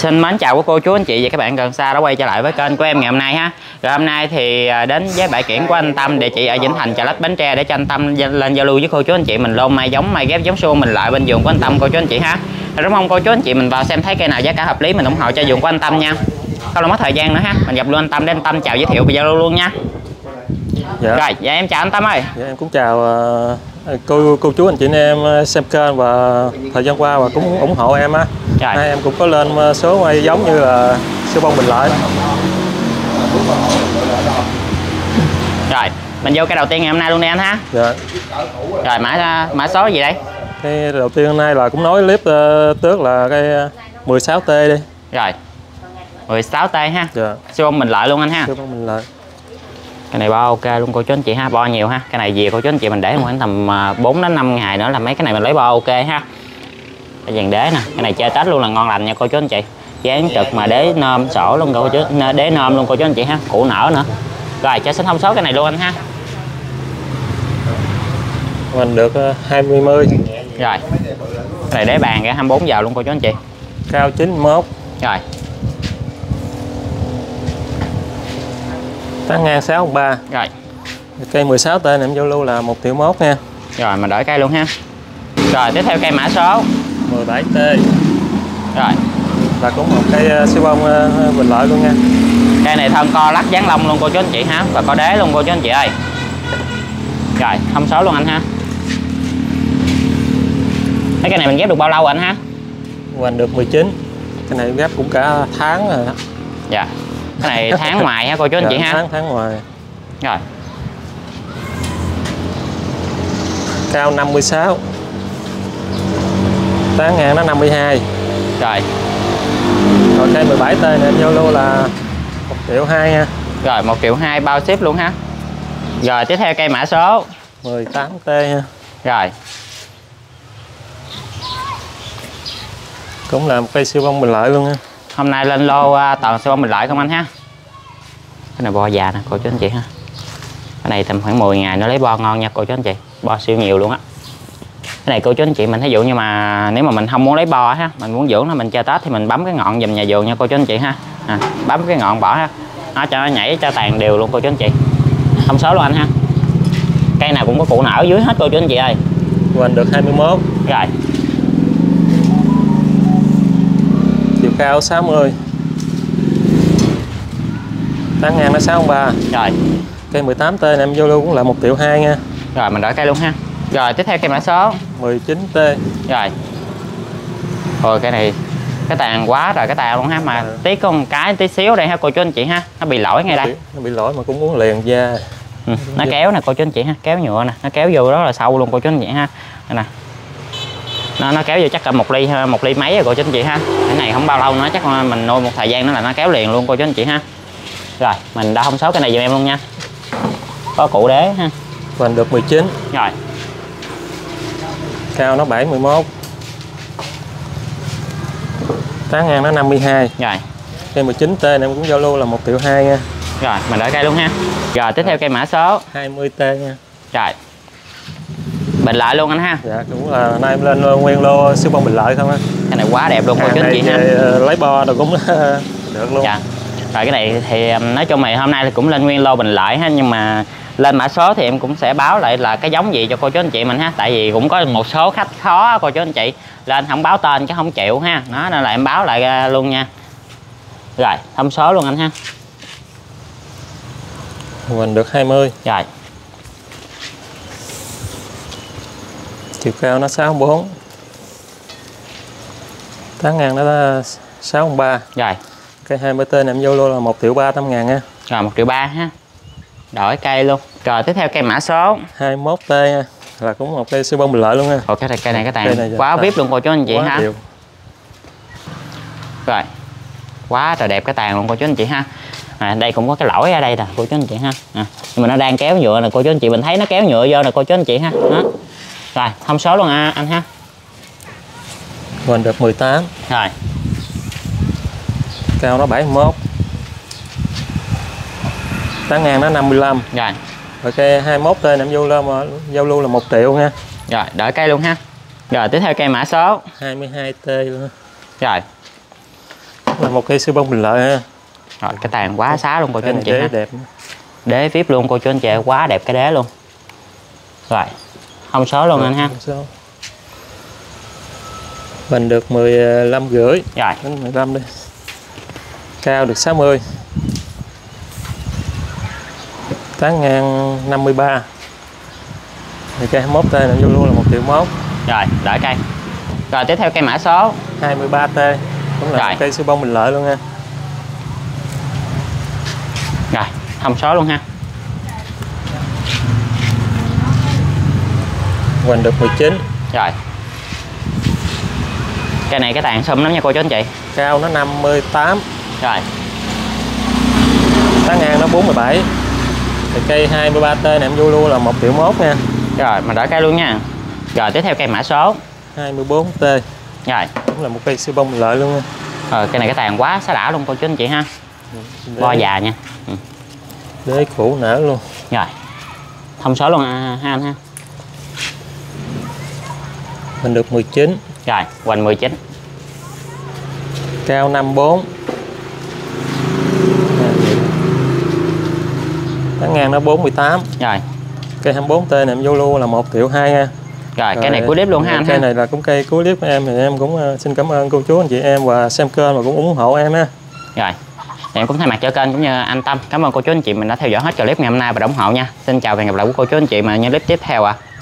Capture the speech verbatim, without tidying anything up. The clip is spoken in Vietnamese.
Xin mến chào quý cô chú anh chị và các bạn gần xa đã quay trở lại với kênh của em ngày hôm nay ha. Rồi hôm nay thì đến với bãi kiển của anh Tâm, địa chỉ ở Vĩnh Thành, Chợ Lách, Bến Tre, để cho anh Tâm lên giao lưu với cô chú anh chị mình lôn mai giống, mai ghép giống suông mình lại bên vườn của anh Tâm cô chú anh chị ha. Rồi đúng không cô chú anh chị mình vào xem thấy cây nào giá cả hợp lý mình ủng hộ cho vườn của anh Tâm nha. Không là mất thời gian nữa ha, mình gặp luôn anh Tâm để anh Tâm chào giới thiệu và giao lưu luôn nha. Dạ. Rồi, dạ em chào anh Tâm ơi. Dạ, em cũng chào uh, cô cô chú anh chị em xem kênh và thời gian qua và cũng ủng hộ em á. Nay em cũng có lên số mai giống như là siêu bông Bình Lợi. Rồi, mình vô cái đầu tiên ngày hôm nay luôn đi anh ha. Dạ. Rồi mã mã số gì đây? Cái đầu tiên hôm nay là cũng nói clip uh, tước là cái mười sáu T đi. Rồi. mười sáu T ha. Dạ. Siêu bông Bình Lợi luôn anh ha. Siêu bông Bình Lợi. Cái này bo ok luôn cô chú anh chị ha, bo nhiều ha. Cái này về cô chú anh chị mình để khoảng tầm bốn đến năm ngày nữa là mấy cái này mình lấy bo ok ha. Cái dàn đế nè, cái này chơi Tết luôn là ngon lành nha cô chú anh chị. Dán trực mà đế nôm sổ luôn cô chú, đế nôm luôn cô chú anh chị ha, củ nở nữa. Rồi cho xin thông số cái này luôn anh ha. Mình được hai mươi mươi. Rồi. Cái này đế bàn cái hai mươi bốn giờ luôn cô chú anh chị. Cao chín mươi mốt. Rồi. Tán ngang sáu ba. Rồi. Cây mười sáu T này em giao lưu là một triệu mốt nha. Rồi mình đổi cây luôn ha. Rồi tiếp theo cây mã số mười bảy T. Rồi. Là cũng một cây siêu bông Bình Lợi luôn nha. Cây này thân co lắc dán lông luôn cô chú anh chị ha, và có đế luôn cô chú anh chị ơi. Rồi thông số luôn anh ha. Cái cây này mình ghép được bao lâu anh ha? Hoành được mười chín. Cái này ghép cũng cả tháng rồi đó. Dạ. Cái này tháng ngoài ha cô chú anh dạ, chị ha. Tháng tháng ngoài. Rồi. Cao năm mươi sáu. Tán ngang nó năm mươi hai. Rồi. Rồi cây mười bảy T này em giao lưu là một triệu hai nha. Rồi một triệu hai bao ship luôn ha. Rồi tiếp theo cây mã số mười tám T nha. Rồi. Cũng là một cây siêu bông Bình Lợi luôn nha. Hôm nay lên lô toàn siêu bông Bình Lợi không anh ha. Cái này bo già nè cô chú anh chị ha. Cái này tầm khoảng mười ngày nó lấy bo ngon nha cô chú anh chị. Bo siêu nhiều luôn á. Cái này cô chú anh chị mình ví dụ như mà nếu mà mình không muốn lấy bo ha, mình muốn dưỡng nó mình chơi Tết thì mình bấm cái ngọn dùm nhà vườn nha cô chú anh chị ha. À, bấm cái ngọn bỏ ha. Nó cho nó nhảy cho tàn đều luôn cô chú anh chị. Thông số luôn anh ha. Cây nào cũng có củ nở dưới hết cô chú anh chị ơi. Hoành được hai mươi mốt. Rồi. Chiều cao sáu mươi. Tán ngang nó sáu ba. Rồi. Cây mười tám T này em vô lưu cũng là một triệu hai nha. Rồi mình đổi cây luôn ha. Rồi tiếp theo cây mã số mười chín T. Rồi. Rồi cái này cái tàn quá rồi cái tàn luôn ha, mà ừ. tí có một cái tí xíu đây ha cô chú anh chị ha, nó bị lỗi ngay nó đây. bị, nó bị lỗi mà cũng muốn liền da. Ừ, nó kéo nè cô chú anh chị ha, kéo nhựa nè, nó kéo vô đó là sâu luôn cô chú anh chị ha. Đây nè. Nó nó kéo vô chắc cả một ly một ly mấy rồi cô chú anh chị ha. Cái này không bao lâu nữa chắc mình nuôi một thời gian nữa là nó kéo liền luôn cô chú anh chị ha. Rồi, mình đã thông số cái này giùm em luôn nha. Có cụ đế ha. Hoành được mười chín. Rồi. Cao nó bảy mươi mốt. Tán ngang nó năm mươi hai. Rồi. Cây mười chín T này em cũng giao lưu là một triệu hai nha. Rồi, mình đổi cây luôn ha. Rồi tiếp theo cây mã số hai mươi T nha. Rồi. Bình Lợi luôn anh ha. Dạ cũng là nay em lên nguyên lô siêu bông Bình Lợi không á. Cái này quá đẹp luôn cô chú anh chị ha. Lấy bo rồi cũng được luôn. Dạ. Rồi cái này thì nói chung là hôm nay thì cũng lên nguyên lô Bình Lợi ha, nhưng mà lên mã số thì em cũng sẽ báo lại là cái giống gì cho cô chú anh chị mình ha, tại vì cũng có một số khách khó cô chú anh chị lên không báo tên chứ không chịu ha, đó nên là em báo lại luôn nha. Rồi thông số luôn anh ha. Mình được hai mươi. Rồi. Chiều cao nó sáu bốn. Tán ngang nó sáu ba. Rồi. Cây hai mươi T này em vô luôn là một triệu ba trăm ngàn nha. Rồi một triệu ba ha. Đổi cây luôn. Rồi tiếp theo cây mã số hai mươi mốt T nha. Là cũng một cây siêu bông Bình Lợi luôn nha. Ồ, cái này cây này cái tàn quá vip luôn cô chú anh chị ha. Điều. Rồi. Quá trời đẹp cái tàn luôn cô chú anh chị ha. À, đây cũng có cái lỗi ở đây nè cô chú anh chị ha. À, nhưng mà nó đang kéo nhựa nè cô chú anh chị, mình thấy nó kéo nhựa vô nè cô chú anh chị ha. Đó. Rồi thông số luôn à, anh ha. Mình được mười tám. Rồi. Cao nó bảy mươi mốt. Tán ngang nó năm mươi lăm. Rồi. Rồi cây hai mươi mốt T này em vô lưu mà giao lưu là một triệu nha. Rồi đợi cây luôn ha. Rồi tiếp theo cây mã số hai mươi hai T luôn. Rồi. là một cây sư bông Bình Lợi ha. Rồi cái tàn quá xá luôn cô chú anh chị ha. Đẹp. Đế vip luôn cô chú anh chị, quá đẹp cái đế luôn. Rồi thông số luôn. Rồi, anh ha. Mình được mười lăm rưỡi. Rồi. Đến mười lăm đi. Cao được sáu mươi. Tán ngang năm mươi ba. Thì cây hai mươi mốt T này vô luôn là một triệu mốt. Rồi, đợi cây. Rồi tiếp theo cây mã số hai mươi ba T. Cũng là rồi. Cây sư bông Bình Lợi luôn nha. Rồi, thông số luôn ha. Hoành được mười chín. Rồi. Cây này cái tàn sum lắm nha cô chú anh chị. Cao nó năm mươi tám. Rồi. Tán ngang nó bốn mươi bảy. Thì cây hai mươi ba T này em vô luôn là một triệu mốt nha. Rồi, mình đợi cây luôn nha. Rồi tiếp theo cây mã số hai mươi bốn T. Rồi. Cũng là một cây sư bông Bình Lợi luôn nha. Rồi cây này cái tàn quá xá đã luôn cô chú anh chị ha. Để... bo già nha. Ừ. Đế cũ nở luôn. Rồi. Thông số luôn ha, ha anh ha. Mình được mười chín. Rồi, hoành mười chín. Cao năm mươi bốn. Tán ngang nó bốn mươi tám. Rồi. Cây hai mươi bốn T này em vô luôn là một triệu hai nha. Rồi, cây này cuối clip luôn ha anh cây ha. này là cũng cây cuối clip của em, thì em cũng uh, xin cảm ơn cô chú anh chị em và xem kênh và cũng ủng hộ em ha. Rồi. Thì em cũng thay mặt cho kênh cũng như anh Tâm cảm ơn cô chú anh chị mình đã theo dõi hết clip ngày hôm nay và ủng hộ nha. Xin chào và hẹn gặp lại của cô chú anh chị mà những clip tiếp theo ạ. À.